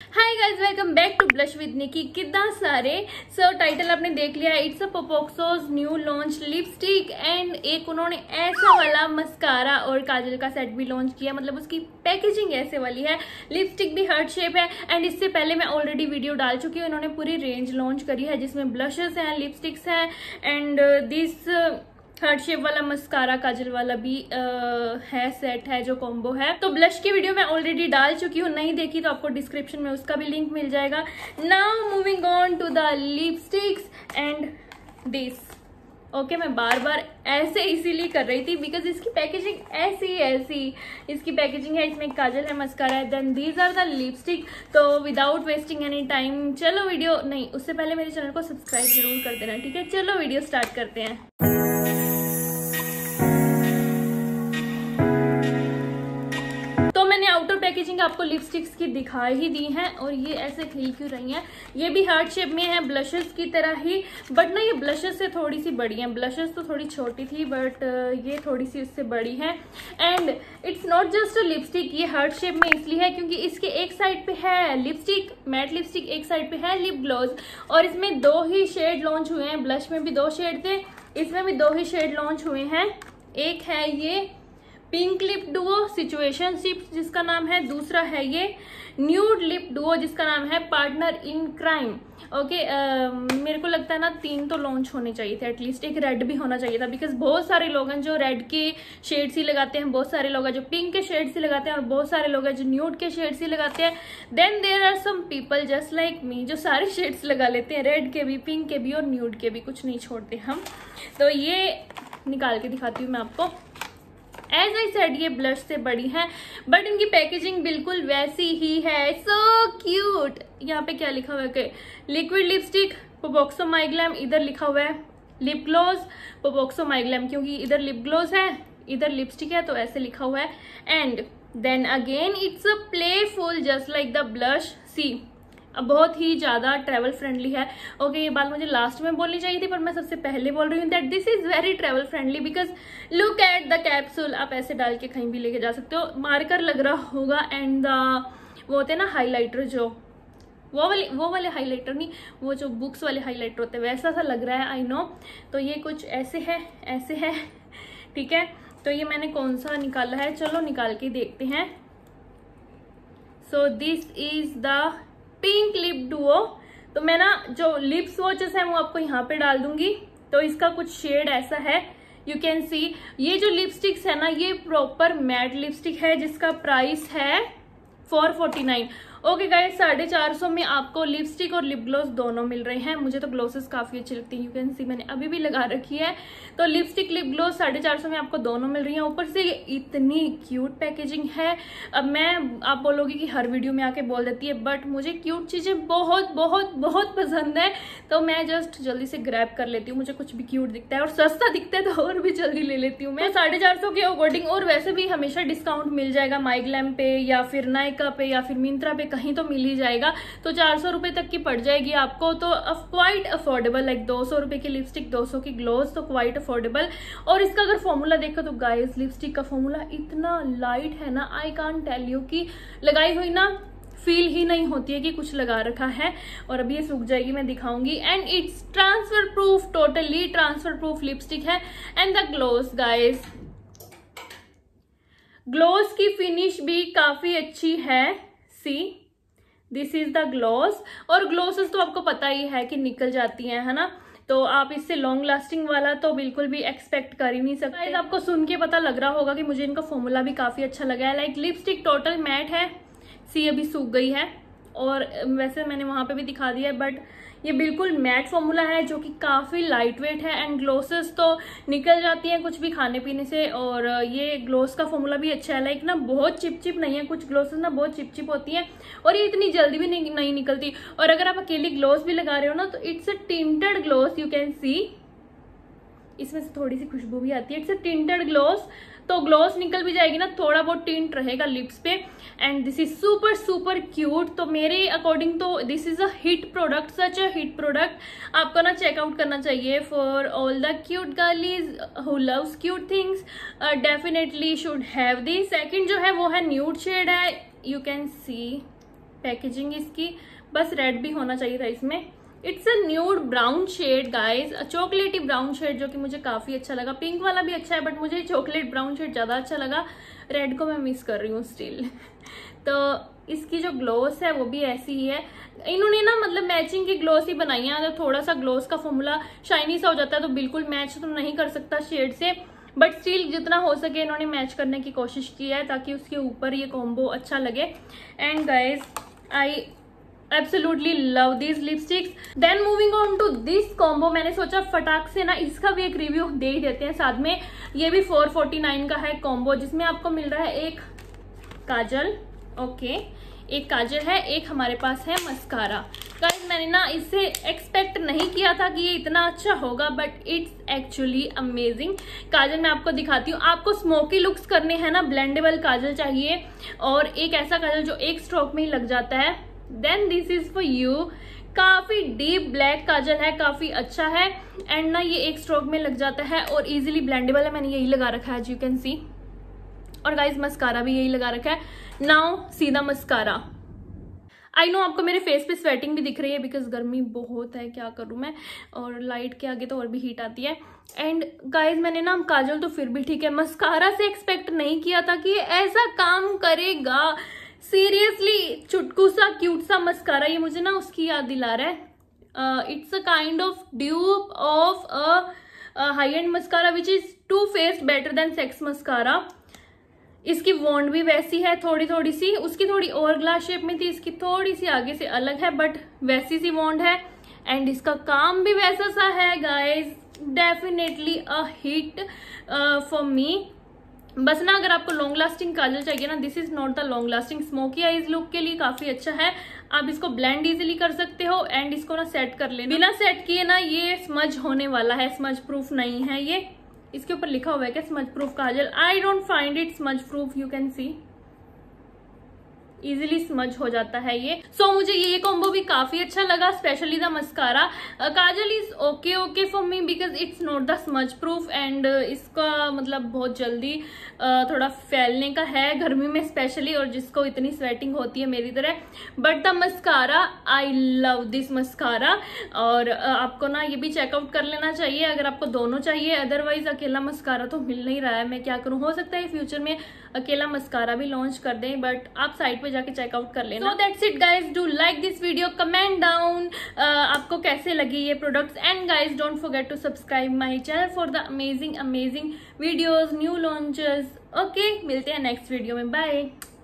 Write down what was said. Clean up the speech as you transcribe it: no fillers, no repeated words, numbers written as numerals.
Hi guys, welcome back to blush with Nikki. कितना सारे title आपने देख लिया है। It's a POPxo's new launch lipstick and एक उन्होंने ऐसा वाला मस्कारा और काजल का सेट भी लॉन्च किया। मतलब उसकी पैकेजिंग ऐसे वाली है, लिपस्टिक भी हार्ट शेप है। एंड इससे पहले मैं ऑलरेडी वीडियो डाल चुकी हूँ। इन्होंने पूरी रेंज लॉन्च करी है जिसमें ब्लशेस हैं, लिपस्टिक्स हैं एंड दिस हार्ट शेप वाला मस्कारा काजल वाला भी है, सेट है जो कॉम्बो है। तो ब्लश की वीडियो मैं ऑलरेडी डाल चुकी हूँ, नहीं देखी तो आपको डिस्क्रिप्शन में उसका भी लिंक मिल जाएगा। Now moving on to the lipsticks and this. Okay, मैं बार बार ऐसे इसीलिए कर रही थी बिकॉज इसकी पैकेजिंग ऐसी इसकी पैकेजिंग है। इसमें काजल है, मस्कारा है, then these are the lipstick. तो विदाउट वेस्टिंग एनी टाइम चलो वीडियो नहीं, उससे पहले मेरे चैनल को सब्सक्राइब जरूर कर देना, ठीक है। चलो वीडियो स्टार्ट करते हैं। आउटर पैकेजिंग आपको लिपस्टिक्स की दिखाई ही दी है और ये ऐसे खिल क्यों रही हैं। ये भी हार्ट शेप में है ब्लशेस की तरह ही, बट ना ये ब्लशेस से थोड़ी सी बड़ी हैं। ब्लशेस तो थोड़ी छोटी थी बट ये थोड़ी सी उससे बड़ी है। And it's not just a lipstick, ये हार्ट शेप में इसलिए है क्योंकि इसके एक साइड पे है लिपस्टिक, मैट लिपस्टिक, एक साइड पे है लिप ग्लॉस। और इसमें 2 ही शेड लॉन्च हुए हैं। ब्लश में भी 2 शेड थे, इसमें भी 2 ही शेड लॉन्च हुए हैं। एक है ये पिंक लिप डुओ सिचुएशनशिप जिसका नाम है, दूसरा है ये न्यूड लिप डुओ जिसका नाम है पार्टनर इन क्राइम। ओके, मेरे को लगता है ना 3 तो लॉन्च होने चाहिए थे एटलीस्ट। एक रेड भी होना चाहिए था बिकॉज बहुत सारे लोग हैं जो रेड के शेड्स ही लगाते हैं, बहुत सारे लोग हैं जो पिंक के शेड्स ही लगाते हैं और बहुत सारे लोग हैं जो न्यूड के शेड्स ही लगाते हैं। Then there are some people just like me जो सारे शेड्स लगा लेते हैं, रेड के भी, पिंक के भी और न्यूड के भी, कुछ नहीं छोड़ते हम। तो ये निकाल के दिखाती हूँ मैं आपको। एज आई सेड ये ब्लश से बड़ी है बट इनकी पैकेजिंग बिल्कुल वैसी ही है। So cute. यहाँ पे क्या लिखा हुआ है कि liquid lipstick POPxo my glam, इधर लिखा हुआ है lip gloss POPxo my glam क्योंकि इधर लिप ग्लॉस है इधर लिपस्टिक है तो ऐसे लिखा हुआ है। And then again it's a playful just like the blush. See बहुत ही ज्यादा ट्रेवल फ्रेंडली है। ओके, ये बात मुझे लास्ट में बोलनी चाहिए थी पर मैं सबसे पहले बोल रही हूँ that this is very travel friendly because look at the capsule. आप ऐसे डाल के कहीं भी लेके जा सकते हो। मार्कर लग रहा होगा एंड वो होते हैं ना हाइलाइटर, जो वो वाले हाइलाइटर नहीं, वो जो बुक्स वाले हाइलाइटर होते हैं वैसा सा लग रहा है, आई नो। तो ये कुछ ऐसे है ठीक है। तो ये मैंने कौन सा निकाला है, चलो निकाल के देखते हैं। So this is the pink lip duo. तो मैं ना जो लिप स्वॉचेस है वो आपको यहाँ पे डाल दूंगी। तो इसका कुछ शेड ऐसा है, यू कैन सी। ये जो लिपस्टिक्स है ना ये प्रॉपर मैट लिपस्टिक है जिसका प्राइस है 449। ओके गाइस, 450 में आपको लिपस्टिक और लिप ग्लॉस दोनों मिल रहे हैं। मुझे तो ग्लॉसेस काफी अच्छी लगती हैं, यू कैन सी मैंने अभी भी लगा रखी है। तो लिपस्टिक लिप ग्लॉस 450 में आपको दोनों मिल रही हैं। ऊपर से ये इतनी क्यूट पैकेजिंग है। अब मैं आप बोलोगे कि हर वीडियो में आके बोल देती है बट मुझे क्यूट चीजें बहुत बहुत बहुत पसंद है तो मैं जस्ट जल्दी से ग्रैब कर लेती हूँ। मुझे कुछ भी क्यूट दिखता है और सस्ता दिखता है तो और भी जल्दी ले लेती हूँ मैं। 450 के अकॉर्डिंग, और वैसे भी हमेशा डिस्काउंट मिल जाएगा माई ग्लैम पे या फिर नायका पे या फिर मिंत्रा पे, कहीं तो मिल ही जाएगा। तो 400 रुपए तक की पड़ जाएगी आपको। तो क्वाइट अफोर्डेबल, लाइक 200 रुपए की लिपस्टिक 200 की ग्लॉस, तो क्वाइट अफोर्डेबल। और इसका अगर फॉर्मूला देखो तो गाइस लिपस्टिक का फॉर्मूला इतना लाइट है ना, आई कांट टेल यू कि लगाई हुई ना फील ही नहीं होती है कि कुछ लगा रखा है। और अभी ये सूख जाएगी, मैं दिखाऊंगी। And it's transfer proof, totally transfer proof lipstick है। And the gloss guys, gloss की फिनिश भी काफी अच्छी है। See this is the gloss. और ग्लॉसेस तो आपको पता ही है कि निकल जाती हैं, है ना। तो आप इससे लॉन्ग लास्टिंग वाला तो बिल्कुल भी एक्सपेक्ट कर ही नहीं सकते। आपको सुन के पता लग रहा होगा कि मुझे इनका फॉर्मूला भी काफी अच्छा लगा है। लाइक लिपस्टिक टोटल मैट है, सी अभी सूख गई है और वैसे मैंने वहां पे भी दिखा दिया है बट ये बिल्कुल मैट फॉर्मूला है जो कि काफी लाइट वेट है। एंड ग्लोसेस तो निकल जाती हैं कुछ भी खाने पीने से। और ये ग्लोस का फॉर्मूला भी अच्छा है, लाइक ना बहुत चिपचिप नहीं है। कुछ ग्लोसेस ना बहुत चिपचिप होती हैं और ये इतनी जल्दी भी नहीं निकलती। और अगर आप अकेली ग्लोस भी लगा रहे हो ना तो it's a tinted gloss, you can see. इसमें से थोड़ी सी खुशबू भी आती है। इट्स अ टिंटेड ग्लोस, तो ग्लॉस निकल भी जाएगी ना, थोड़ा बहुत टिंट रहेगा लिप्स पे। And this is super super cute. तो मेरे अकॉर्डिंग तो this is a hit product, such a hit product. आपको ना चेकआउट करना चाहिए for all the cute girlies who loves cute things, definitely should have this. Second जो है वो है न्यूड शेड है, यू कैन सी पैकेजिंग इसकी, बस रेड भी होना चाहिए था इसमें। It's a nude brown shade guys, chocolatey brown shade, जो कि मुझे काफी अच्छा लगा। पिंक वाला भी अच्छा है बट मुझे चॉकलेट ब्राउन शेड ज्यादा अच्छा लगा। रेड को मैं मिस कर रही हूँ स्टिल। तो इसकी जो ग्लोस है वो भी ऐसी ही है। इन्होंने ना मतलब मैचिंग की ग्लोस ही बनाई है। अगर थोड़ा सा ग्लोस का फॉर्मूला शाइनी सा हो जाता है तो बिल्कुल मैच तो नहीं कर सकता शेड से, बट स्टिल जितना हो सके इन्होंने मैच करने की कोशिश की है ताकि उसके ऊपर ये कॉम्बो अच्छा लगे। And guys I absolutely love this lipsticks. Then moving on to this combo, मैंने सोचा फटाक से ना इसका भी एक रिव्यू दे ही देते हैं साथ में। ये भी 449 का है कॉम्बो, जिसमें आपको मिल रहा है एक काजल, ओके, एक काजल है, एक हमारे पास है मस्कारा। गाइस मैंने ना इससे एक्सपेक्ट नहीं किया था कि ये इतना अच्छा होगा, but it's actually amazing. Kajal मैं आपको दिखाती हूँ। आपको स्मोकी लुक्स करने हैं ना, ब्लेंडेबल काजल चाहिए और एक ऐसा काजल जो एक स्ट्रोक में ही लग जाता है, then this is for you. काफी डीप ब्लैक काजल है, काफी अच्छा है एंड ना ये एक स्ट्रोक में लग जाता है और इजीली ब्लेंडेबल है। मैंने यही लगा रखा है, एज यू कैन सी। और गाइस मस्कारा भी यही लगा रखा है। नाउ सीधा मस्कारा। आई नो आपको मेरे फेस पे स्वेटिंग भी दिख रही है बिकॉज गर्मी बहुत है, क्या करूं मैं, और लाइट के आगे तो और भी हीट आती है। एंड गाइज मैंने ना काजल तो फिर भी ठीक है, मस्कारा से एक्सपेक्ट नहीं किया था कि ये ऐसा काम करेगा। सीरियसली चुटकू सा क्यूट सा मस्कारा, ये मुझे ना उसकी याद दिला रहा है। It's a kind of dupe of a high end mascara which is Too Faced Better Than Sex mascara. इसकी वॉन्ड भी वैसी है, थोड़ी थोड़ी सी, उसकी थोड़ी और ग्लास शेप में थी, इसकी थोड़ी सी आगे से अलग है बट वैसी सी वॉन्ड है। एंड इसका काम भी वैसा सा है guys, definitely a hit for me. बस ना अगर आपको लॉन्ग लास्टिंग काजल चाहिए ना, this is not the long lasting. Smoky eyes look के लिए काफी अच्छा है। आप इसको ब्लेंड इजीली कर सकते हो एंड इसको ना सेट कर लेना। बिना सेट किए ना ये स्मज होने वाला है, स्मज प्रूफ नहीं है ये। इसके ऊपर लिखा हुआ है क्या smudge proof kajal? I don't find it smudge proof, you can see easily smudge हो जाता है ये। सो मुझे ये कॉम्बो भी काफी अच्छा लगा, especially the mascara. Kajal is okay okay for me because it's not the smudge proof and इसका मतलब बहुत जल्दी थोड़ा फैलने का है गर्मी में स्पेशली, और जिसको इतनी स्वेटिंग होती है मेरी तरह। But the mascara, I love this mascara. और आपको ना ये भी चेकआउट कर लेना चाहिए अगर आपको दोनों चाहिए, अदरवाइज अकेला मस्कारा तो मिल नहीं रहा है। मैं क्या करूं, हो सकता है फ्यूचर में अकेला मस्कारा भी लॉन्च कर दें, बट आप साइट पे जाके चेकआउट कर लेना। So that's it guys, do like this video, comment down आपको कैसे लगी ये products. And guys don't forget to subscribe my channel for the amazing videos, new launches. Okay, मिलते हैं नेक्स्ट वीडियो में, बाय।